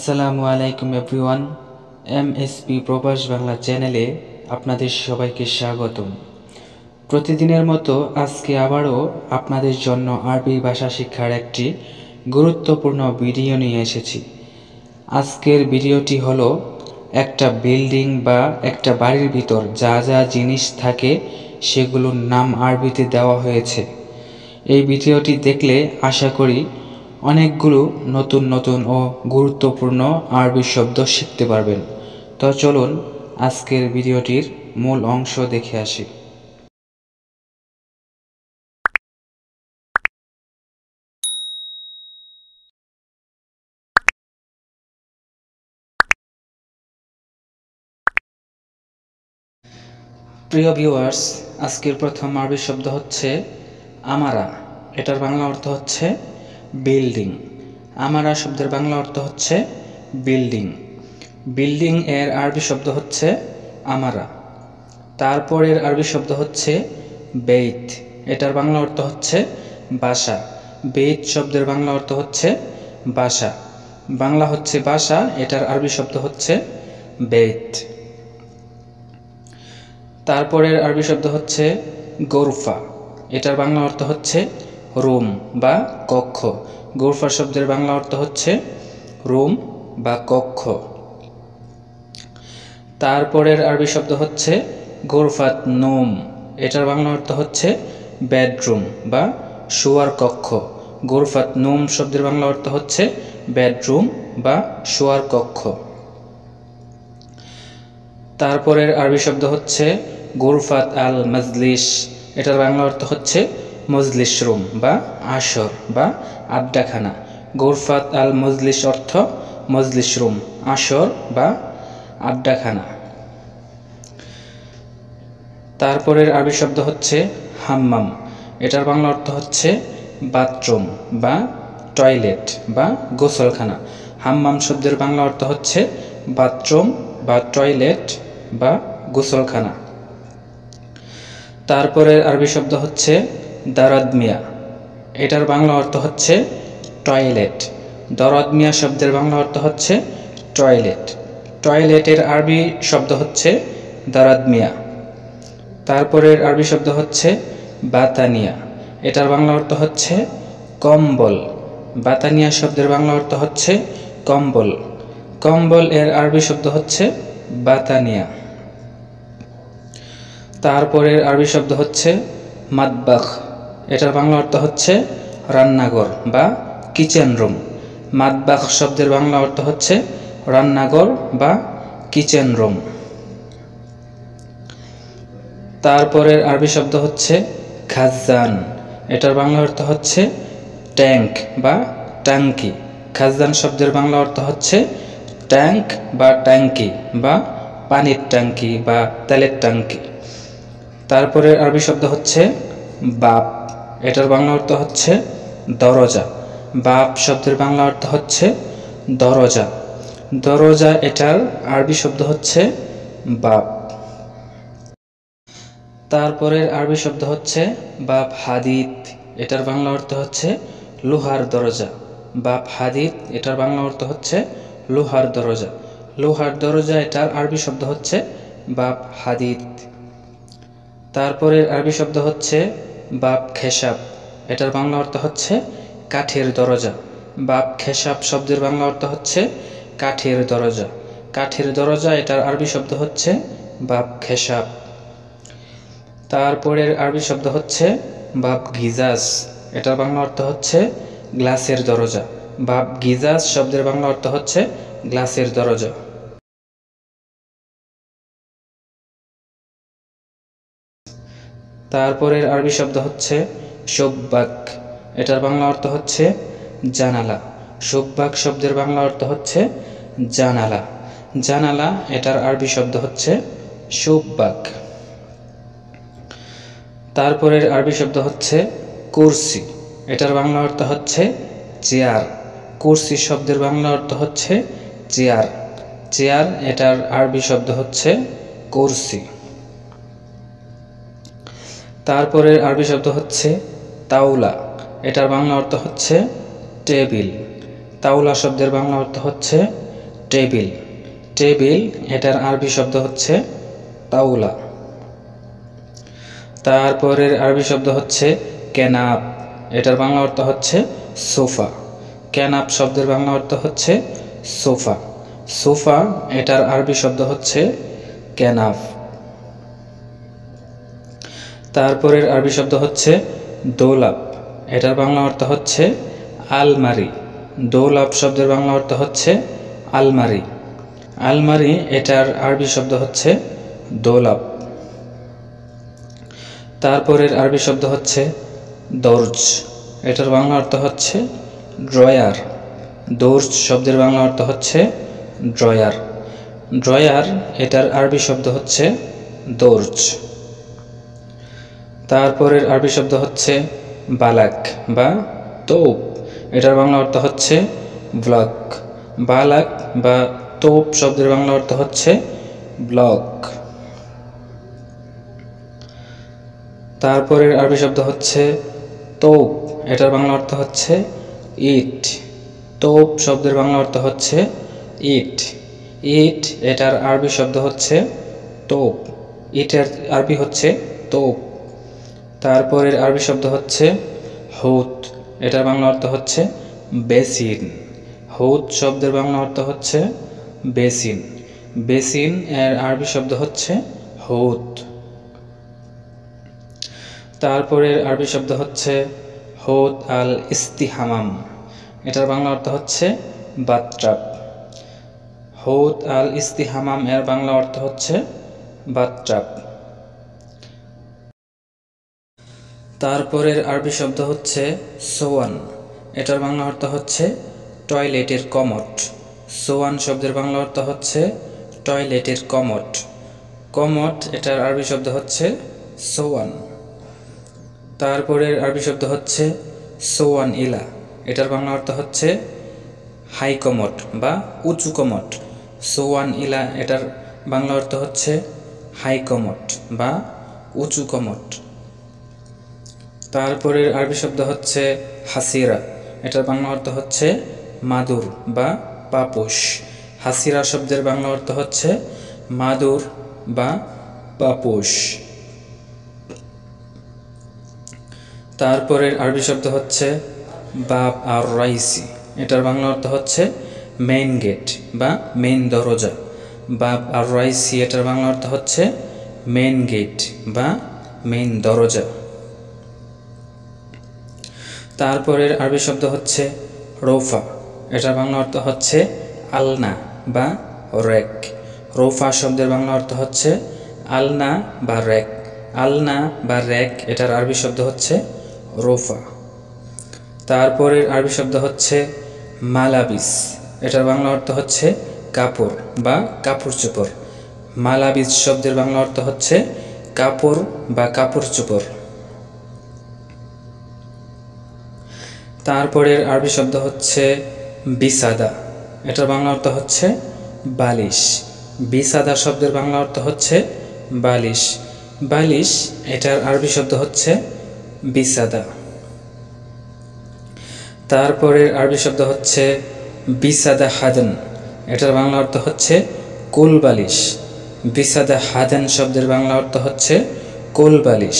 আসসালামু আলাইকুম everyone. MSP প্রবাস বাংলা চ্যানেলে আপনাদের সবাইকে স্বাগতম। প্রতিদিনের মতো আজকে আবারও আপনাদের জন্য আরবি ভাষা শিক্ষার একটি গুরুত্বপূর্ণ ভিডিও নিয়ে এসেছি। আজকের ভিডিওটি হলো একটা বিল্ডিং বা একটা বাড়ির ভিতর যা যা জিনিস থাকে সেগুলোর নাম আরবিতে দেওয়া হয়েছে। এই ভিডিওটি দেখলে আশা করি অনেকগুলো নতুন নতুন ও গুরুত্বপূর্ণ আরবি শব্দ শিখতে পারবেন। তো চলুন আজকের ভিডিওটির মূল অংশ দেখে আসি। প্রিয় ভিউয়ার্স, আজকের প্রথম আরবি শব্দ হচ্ছে আমারা। এটার বাংলা অর্থ হচ্ছে বিল্ডিং। আমারা শব্দের বাংলা অর্থ হচ্ছে বিল্ডিং। বিল্ডিং এর আরবি শব্দ হচ্ছে আমারা। তারপরের আরবি শব্দ হচ্ছে বেইত। এটার বাংলা অর্থ হচ্ছে বাসা। বেইত শব্দের বাংলা অর্থ হচ্ছে বাসা। বাংলা হচ্ছে বাসা, এটার আরবি শব্দ হচ্ছে বেইত। তারপরের আরবি শব্দ হচ্ছে গোরফা। এটার বাংলা অর্থ হচ্ছে রুম বা কক্ষ। গোরফা শব্দের বাংলা অর্থ হচ্ছে রুম বা কক্ষ। তারপরের আরবি শব্দ হচ্ছে গোরফাত নোম। এটার বাংলা অর্থ হচ্ছে বেডরুম বা শোয়ার কক্ষ। গোরফাত নোম শব্দের বাংলা অর্থ হচ্ছে বেডরুম বা শোয়ার কক্ষ। তারপরের আরবি শব্দ হচ্ছে গোরফাত আল মজলিস। এটার বাংলা অর্থ হচ্ছে মজলিস রুম বা আসর বা আড্ডাখানা। গোরফাত আল মজলিস অর্থ মজলিস রুম, আসর বা আড্ডাখানা। তারপরের আরবি শব্দ হচ্ছে হাম্মাম। এটার বাংলা অর্থ হচ্ছে বাথরুম বা টয়লেট বা গোসলখানা। হাম্মাম শব্দের বাংলা অর্থ হচ্ছে বাথরুম বা টয়লেট বা গোসলখানা। তারপরের আরবি শব্দ হচ্ছে দারাদ মিয়া। এটার বাংলা অর্থ হচ্ছে টয়লেট। দরদ মিয়া শব্দের বাংলা অর্থ হচ্ছে টয়লেট। টয়লেটের আরবি শব্দ হচ্ছে দারাদ মিয়া। তারপরের আরবি শব্দ হচ্ছে বাতানিয়া। এটার বাংলা অর্থ হচ্ছে কম্বল। বাতানিয়া শব্দের বাংলা অর্থ হচ্ছে কম্বল। কম্বল এর আরবি শব্দ হচ্ছে বাতানিয়া। তারপরের আরবি শব্দ হচ্ছে মাতবাখ। এটার বাংলা অর্থ হচ্ছে রান্নাঘর বা কিচেন রুম। মাতবাখ শব্দের বাংলা অর্থ হচ্ছে রান্নাঘর বা কিচেন রুম। তারপরের আরবি শব্দ হচ্ছে খাজান। এটার বাংলা অর্থ হচ্ছে ট্যাঙ্ক বা ট্যাঙ্কি। খাজান শব্দের বাংলা অর্থ হচ্ছে ট্যাঙ্ক বা ট্যাঙ্কি বা পানির ট্যাঙ্কি বা তেলের ট্যাঙ্কি। তারপরের আরবি শব্দ হচ্ছে বাপ। এটার বাংলা অর্থ হচ্ছে দরজা। বাপ শব্দের বাংলা অর্থ হচ্ছে দরজা। দরজা এটার আরবি শব্দ হচ্ছে বাপ। তারপরের আরবি শব্দ হচ্ছে বাপ হাদিদ। এটার বাংলা অর্থ হচ্ছে লোহার দরজা। বাপ হাদিদ এটার বাংলা অর্থ হচ্ছে লোহার দরজা। লোহার দরজা এটার আরবি শব্দ হচ্ছে বাপ হাদিদ। তারপরের আরবি শব্দ হচ্ছে বাপ খেসাব। এটার বাংলা অর্থ হচ্ছে কাঠের দরজা। বাপ খেসাব শব্দের বাংলা অর্থ হচ্ছে কাঠের দরজা। কাঠের দরজা এটার আরবি শব্দ হচ্ছে বাপ খেসাব। তারপরের আরবি শব্দ হচ্ছে বাপ গিজাস। এটার বাংলা অর্থ হচ্ছে গ্লাসের দরজা। বাপ গিজাস শব্দের বাংলা অর্থ হচ্ছে গ্লাসের দরজা। তারপরের আরবি শব্দ হচ্ছে শুব্বাক। এটার বাংলা অর্থ হচ্ছে জানালা। শুব্বাক শব্দের বাংলা অর্থ হচ্ছে জানালা। জানালা এটার আরবি শব্দ হচ্ছে শুব্বাক। তারপরের আরবি শব্দ হচ্ছে কুরসি। এটার বাংলা অর্থ হচ্ছে চেয়ার। কুরসি শব্দের বাংলা অর্থ হচ্ছে চেয়ার। চেয়ার এটার আরবি শব্দ হচ্ছে কুরসি। তারপরের আরবি শব্দ হচ্ছে তাওলা। এটার বাংলা অর্থ হচ্ছে টেবিল। তাওলা শব্দের বাংলা অর্থ হচ্ছে টেবিল। টেবিল এটার আরবি শব্দ হচ্ছে তাওলা। তারপরের আরবি শব্দ হচ্ছে কেনাব। এটার বাংলা অর্থ হচ্ছে সোফা। কেনাব শব্দের বাংলা অর্থ হচ্ছে সোফা। সোফা এটার আরবি শব্দ হচ্ছে কেনাব। তারপরের আরবি শব্দ হচ্ছে দোলাব। এটার বাংলা অর্থ হচ্ছে আলমারি। দোলাব শব্দের বাংলা অর্থ হচ্ছে আলমারি। আলমারি এটার আরবি শব্দ হচ্ছে দোলাব। তারপরের আরবি শব্দ হচ্ছে দর্জ। এটার বাংলা অর্থ হচ্ছে ড্রয়ার। দর্জ শব্দের বাংলা অর্থ হচ্ছে ড্রয়ার। ড্রয়ার এটার আরবি শব্দ হচ্ছে দর্জ। তারপরের আরবি শব্দ হচ্ছে বালাক বা তোপ। এটার বাংলা অর্থ হচ্ছে ব্লক। বালাক বা তোপ শব্দের বাংলা অর্থ হচ্ছে ব্লক। তারপরের আরবি শব্দ হচ্ছে তোপ। এটার বাংলা অর্থ হচ্ছে ইট। তোপ শব্দের বাংলা অর্থ হচ্ছে ইট। ইট এটার আরবি শব্দ হচ্ছে তোপ। ইটের আরবি হচ্ছে তোপ। তারপরের আরবি শব্দ হচ্ছে হুত। এটার বাংলা অর্থ হচ্ছে বেসিন। হুত শব্দের বাংলা অর্থ হচ্ছে বেসিন। বেসিন এর আরবি শব্দ হচ্ছে হুত। তারপরের আরবি শব্দ হচ্ছে হুত আল ইস্তিহামাম। এটার বাংলা অর্থ হচ্ছে বাথটাব। হুত আল ইস্তিহামাম এর বাংলা অর্থ হচ্ছে বাথটাব। তারপরের আরবি শব্দ হচ্ছে সোয়ান। এটার বাংলা অর্থ হচ্ছে টয়লেটের কমোড। সোয়ান শব্দের বাংলা অর্থ হচ্ছে টয়লেটের কমোড। কমোড এটার আরবি শব্দ হচ্ছে সোয়ান। তারপরের আরবি শব্দ হচ্ছে সোয়ান ইলা। এটার বাংলা অর্থ হচ্ছে হাই কমোড বা উঁচু কমোড। সোয়ান ইলা এটার বাংলা অর্থ হচ্ছে হাই কমোড বা উঁচু কমোড। তারপরের আরবি শব্দ হচ্ছে হাসিরা। এটার বাংলা অর্থ হচ্ছে মাদুর বা পাপোশ। হাসিরা শব্দের বাংলা অর্থ হচ্ছে মাদুর বা পাপোশ। তারপরের আরবি শব্দ হচ্ছে বাব আর রাইসি। এটার বাংলা অর্থ হচ্ছে মেইন গেট বা মেইন দরজা। বাব আর রাইসি এটার বাংলা অর্থ হচ্ছে মেইন গেট বা মেইন দরজা। তারপরের আরবি শব্দ হচ্ছে রৌফা। এটার বাংলা অর্থ হচ্ছে আলনা বা র্যাক। রৌফা শব্দের বাংলা অর্থ হচ্ছে আলনা বা র্যাক। আলনা বা র্যাক এটার আরবি শব্দ হচ্ছে রৌফা। তারপরের আরবি শব্দ হচ্ছে মালাবিস। এটার বাংলা অর্থ হচ্ছে কাপড় বা কাপড় চোপড়। মালাবিস শব্দের বাংলা অর্থ হচ্ছে কাপড় বা কাপড় চোপড়। তারপরের আরবি শব্দ হচ্ছে বিসাদা। এটার বাংলা অর্থ হচ্ছে বালিশ। বিসাদা শব্দের বাংলা অর্থ হচ্ছে বালিশ। বালিশ এটার আরবি শব্দ হচ্ছে বিসাদা। তারপরের আরবি শব্দ হচ্ছে বিসাদা হাদান। এটার বাংলা অর্থ হচ্ছে কোল বালিশ। বিসাদা হাদান শব্দের বাংলা অর্থ হচ্ছে কোল বালিশ।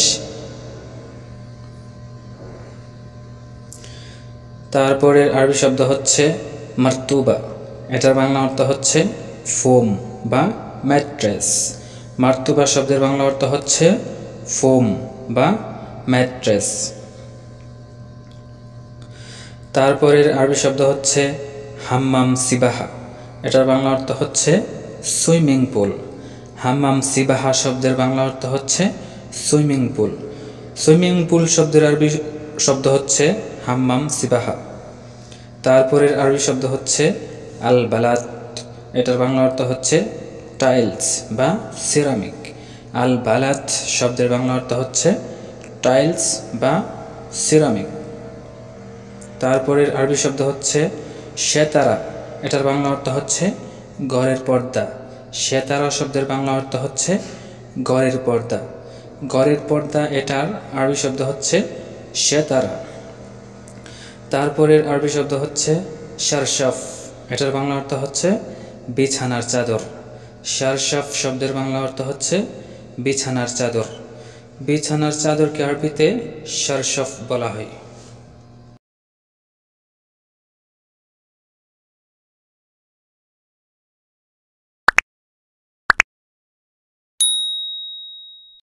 তারপরের আরবি শব্দ হচ্ছে মারতুবা। এটার বাংলা অর্থ হচ্ছে ফোম বা ম্যাট্রেস। মারতুবা শব্দের বাংলা অর্থ হচ্ছে ফোম বা ম্যাট্রেস। তারপরের আরবি শব্দ হচ্ছে হাম্মাম সিবাহা। এটার বাংলা অর্থ হচ্ছে সুইমিং পুল। হাম্মাম সিবাহা শব্দের বাংলা অর্থ হচ্ছে সুইমিং পুল। সুইমিং পুল শব্দের আরবি শব্দ হচ্ছে হাম্মাম সিবাহা। তারপরের আরবি শব্দ হচ্ছে আল বালাত। এটার বাংলা অর্থ হচ্ছে টাইলস বা সিরামিক। আল বালাত শব্দের বাংলা অর্থ হচ্ছে টাইলস বা সিরামিক। তারপরের আরবি শব্দ হচ্ছে সেতারা। এটার বাংলা অর্থ হচ্ছে ঘরের পর্দা। সেতারা শব্দের বাংলা অর্থ হচ্ছে ঘরের পর্দা। ঘরের পর্দা এটার আরবি শব্দ হচ্ছে সেতারা। তারপরের আরবি শব্দ হচ্ছে শারশাফ। এটার বাংলা অর্থ হচ্ছে বিছানার চাদর। শারশাফ শব্দের বাংলা অর্থ হচ্ছে বিছানার চাদর। বিছানার চাদরকে আরবিতে শারশাফ বলা হয়।